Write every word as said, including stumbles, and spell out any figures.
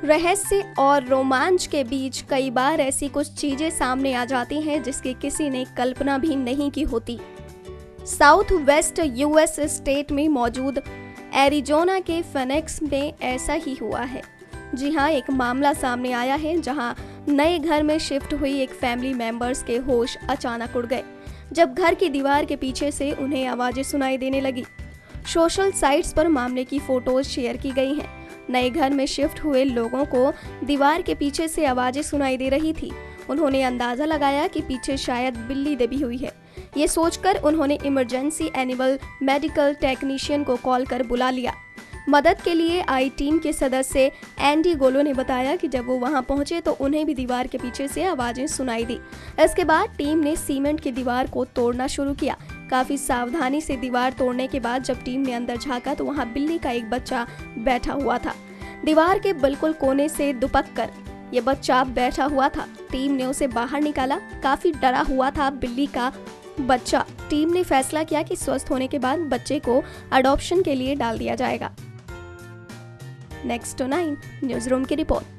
रहस्य और रोमांच के बीच कई बार ऐसी कुछ चीजें सामने आ जाती हैं जिसकी किसी ने कल्पना भी नहीं की होती। साउथ वेस्ट यूएस स्टेट में मौजूद एरिजोना के फिनिक्स में ऐसा ही हुआ है। जी हाँ, एक मामला सामने आया है जहां नए घर में शिफ्ट हुई एक फैमिली मेंबर्स के होश अचानक उड़ गए जब घर की दीवार के पीछे से उन्हें आवाजें सुनाई देने लगी। सोशल साइट्स पर मामले की फोटोज शेयर की गई हैं। नए घर में शिफ्ट हुए लोगों को दीवार के पीछे से आवाजें सुनाई दे रही थी। उन्होंने अंदाजा लगाया कि पीछे शायद बिल्ली दबी हुई है। ये सोचकर उन्होंने इमरजेंसी एनिमल मेडिकल टेक्नीशियन को कॉल कर बुला लिया। मदद के लिए आई टीम के सदस्य एंडी गोलो ने बताया कि जब वो वहां पहुंचे तो उन्हें भी दीवार के पीछे से आवाजें सुनाई दी। इसके बाद टीम ने सीमेंट की दीवार को तोड़ना शुरू किया। काफी सावधानी से दीवार तोड़ने के बाद जब टीम ने अंदर झांका तो वहां बिल्ली का एक बच्चा बैठा हुआ था। दीवार के बिल्कुल कोने से दुपक कर ये बच्चा बैठा हुआ था। टीम ने उसे बाहर निकाला। काफी डरा हुआ था बिल्ली का बच्चा। टीम ने फैसला किया कि स्वस्थ होने के बाद बच्चे को अडॉप्शन के लिए डाल दिया जाएगा। नेक्स्ट नाइन न्यूज रूम की रिपोर्ट।